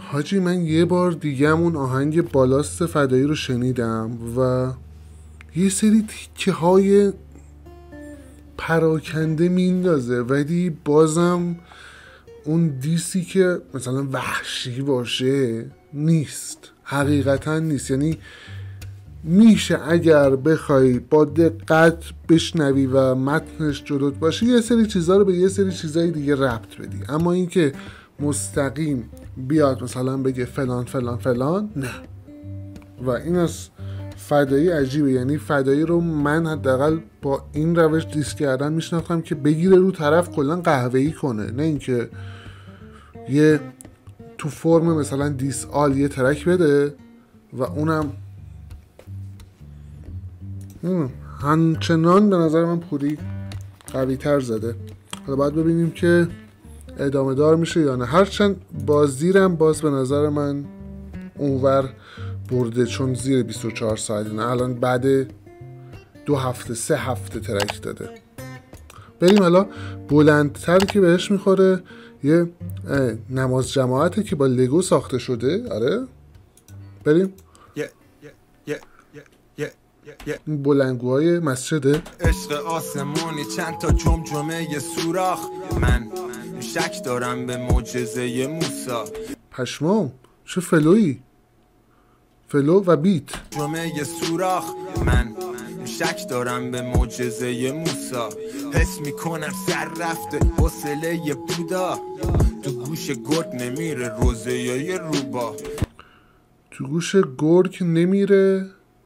حاجی من یه بار دیگه اون آهنگ بالاست فدایی رو شنیدم و یه سری تیکه های پراکنده میندازه، ولی بازم اون دیسی که مثلا وحشی باشه نیست، حقیقتا نیست. یعنی میشه اگر بخوای با دقت بشنوی و متنش جلوت باشه یه سری چیزا رو به یه سری چیزای دیگه ربط بدی، اما اینکه مستقیم بیاد مثلا بگه فلان فلان فلان، نه. و این از فدایی عجیبه. یعنی فدایی رو من حداقل با این روش دیس کردن میشناختم که بگیره رو طرف کلا قهوه‌ای کنه، نه اینکه یه تو فرم مثلا دیس آل یه ترک بده و اونم همچنان به نظر من پوری قوی تر زده. حالا باید ببینیم که ادامه دار میشه یا نه. هرچند بازیرم باز به نظر من اونور برده، چون زیر 24 ساعت نه، الان بعد 2 هفته 3 هفته ترک داده. بریم حالا بلندتر که بهش میخوره یه نماز جماعته که با لگو ساخته شده. آره بریم. این بلندگوهای مسجده. عشق آسمونی چند تا جمجمه یه سوراخ، من شک دارم به معجزه موسی. پشمام چه فلویی، فلو و بیت. جمعه یه سوراخ، من شک دارم به معجزه موسی. حس میکنم سر رفته حوصله یه بودا، تو گوش گرگ نمیره روزه یه روبا. تو گوش گرگ نمیره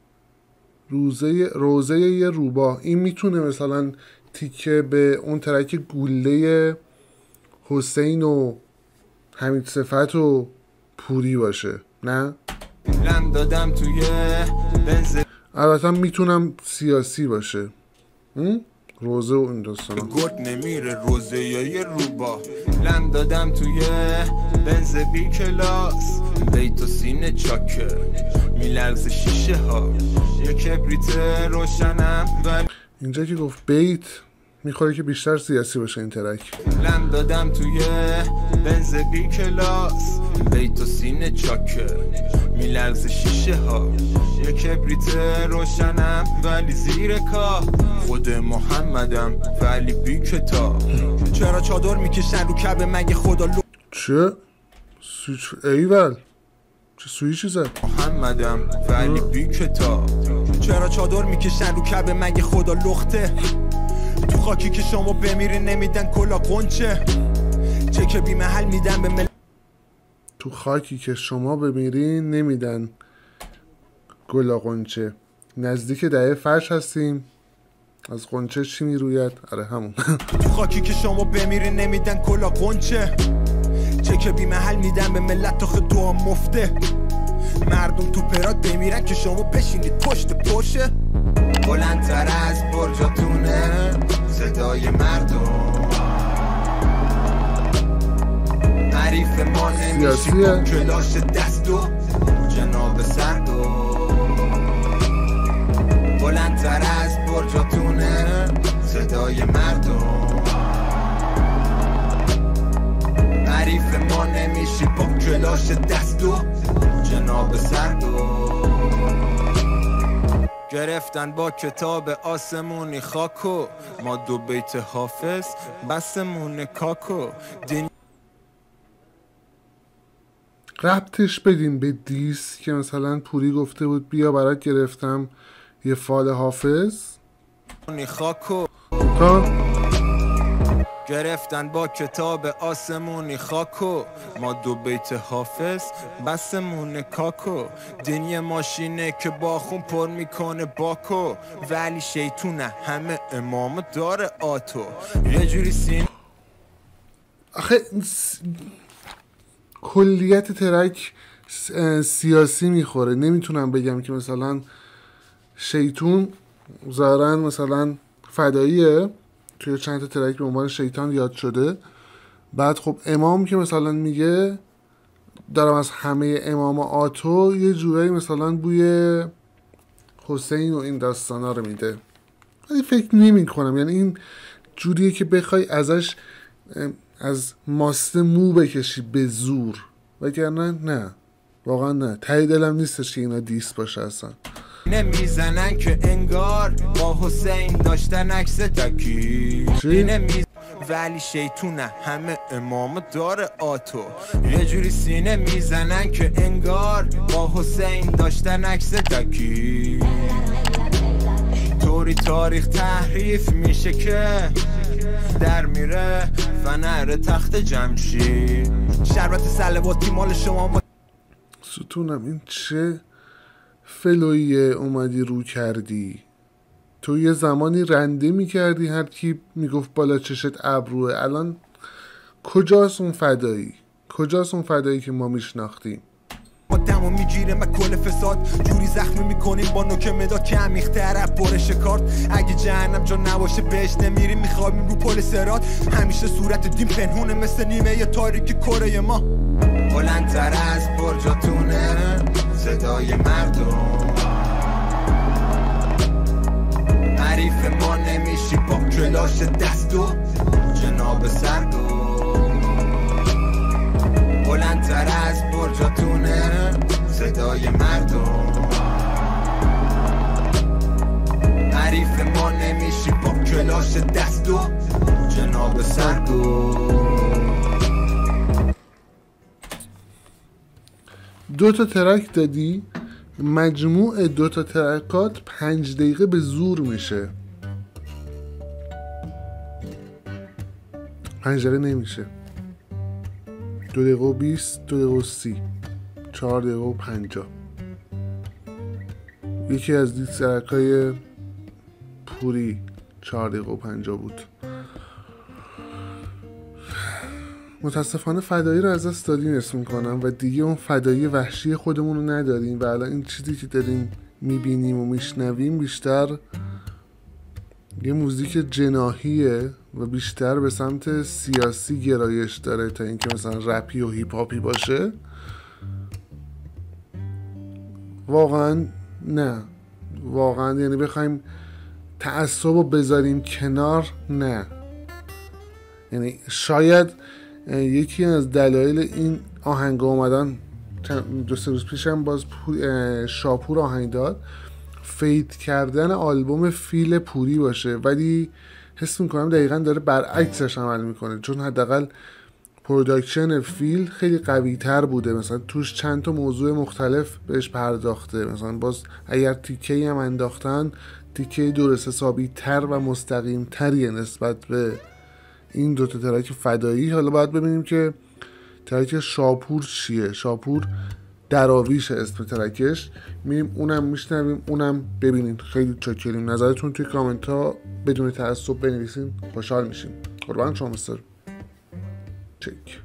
روزه یه روبا. این میتونه مثلا تیکه به اون ترک گوله حسین و حمید صفت و پوری باشه، نه؟ لم دادم توی بنز، البته میتونم سیاسی باشه، روزه و این داستانا. گرگ نمیره روزه یه روبا. لم دادم توی بنز بی کلاس، بیت و سینه چاکر میلرز شیشه ها، یه کبریت روشنم ولی اینجا که گفت بیت میخوره که بیشتر سیاسی باشه این ترک. لم دادم توی بنز بی کلاس، بیت و سینه چاکر میلرز شیشه ها، یه کبریت روشنم ولی زیر کاه، خود محمدم ولی بی کتاب. چرا چادر میکشن رو کعبه مگه خدا چه؟ ایول چه سویچی زد؟ محمدم ولی بی کتاب. چرا چادر میکشن رو کعبه مگه خدا لخته، تو خاکی که شما بمیری نمیدن کلا قنچه، چه که بی محل میدن به مل... تو خاکی که شما بمیرین نمیدن گلا قنچه. نزدیک دهه فرش هستیم. از قنچه چی میروید؟ آره همون. تو خاکی که شما بمیرین نمیدن کلا قنچه، چه که بی محل میدن به ملت تا دعا مفته. مردم تو پرات بمیرن که شما بشینید پشت پرشه. بلندتر از برجاتونه صدای مردم، حریف ما نمیشی با کلاش دست و جناب سردو. بلندتر از برجاتونه صدای مردم، حریف ما نمیشی با کلاش دست و جناب سردو. گرفتن با کتاب آسمونی خاکو، ما 2 بیت حافظ بسمون کاکو. ربطش بدیم به دیس که مثلا پوری گفته بود بیا برات گرفتم یه فال حافظ خاکو. تا گرفتن با کتاب آسمونی خاکو، ما 2 بیت حافظ بسمون کاکو. دنیا ماشینه که با خون پر میکنه باکو، ولی شیطونه همه امام داره آتو. یه جوری سین آخه کلیت ترک سیاسی میخوره. نمیتونم بگم که مثلا شیطون ظاهرا مثلا فداییه، توی چند تا ترک به عنوان شیطان یاد شده. بعد خب امام که مثلا میگه دارم از همه امام آتو، یه جورایی مثلا بوی حسین و این داستانا رو میده. ولی فکر نمی کنم، یعنی این جوریه که بخوای ازش از ماست مو بکشی به زور، وگرنه نه، واقعا نه. ته دلم نیستش که اینا دیس باشه اصلا. نمیزنن که انگار با حسین داشتن عکس تکی ولی شیطونه همه امام داره آتو. یه جوری سینه میزنن که انگار با حسین داشتن عکس تکی. طوری تاریخ تحریف میشه که در میره فنر تخت جمشید. شربت سلواتی مال شما. ستونم این چه فلویه اومدی رو کردی؟ تو یه زمانی رنده میکردی هر کی میگفت بالا چشت ابروه، الان کجاست اون فدایی؟ کجاست اون فدایی که ما میشناختیم؟ ما دمو میگیره من کل فساد جوری زخمی میکنیم با نوک مداد که عمیق‌تر برش کارت. اگه جهنم جا نباشه بهش نمیریم میخوابیم رو پل صراط. همیشه صورت دین پنهونه مثل نیمه تاریک کره ما. بلندتر از برجاتونه صدای مردم. حریف ما نمیشی با کلاش دستو جناب سردو. بلندتر از برجاتونه صدای مردم. حریف ما نمیشی با کلاش دستو جناب سردو. 2 تا ترک دادی، مجموع 2 تا ترکات 5 دقیقه به زور میشه. 5 دقیقه نمیشه، 2 دقیقه و 20، 2 دقیقه و 30، 4 دقیقه و 50. یکی از دی ترکای پوری 4 دقیقه و 50 بود. متاسفانه فدایی رو از دست دادیم اسم میکنم و دیگه اون فدایی وحشی خودمون رو نداریم و الان این چیزی که داریم میبینیم و میشنویم بیشتر یه موزیک جناحیه و بیشتر به سمت سیاسی گرایش داره تا اینکه مثلا رپی و هیپ هاپی باشه. واقعا نه، واقعا یعنی بخوایم تعصب رو بذاریم کنار، نه. یعنی شاید یکی از دلایل این آهنگ اومدن 2-3 روز پیشم باز شاپور آهنگ داد، فید کردن آلبوم فیل پوری باشه، ولی حس میکنم دقیقا داره برعکسش عمل میکنه، چون حداقل پروداکشن فیل خیلی قوی تر بوده، مثلا توش چند تا موضوع مختلف بهش پرداخته، مثلا باز اگر تیکه‌ای هم انداختن تیکه درست حسابی تر و مستقیم تریه نسبت به این 2 تا ترک فدایی. حالا باید ببینیم که ترک شاپور چیه. شاپور دراویش اسم ترکش، میریم اونم میشنویم، اونم ببینیم. خیلی چاکریم. نظرتون توی کامنت ها بدون تعصب بنویسین، خوشحال میشیم. قربان شما مستر. چک.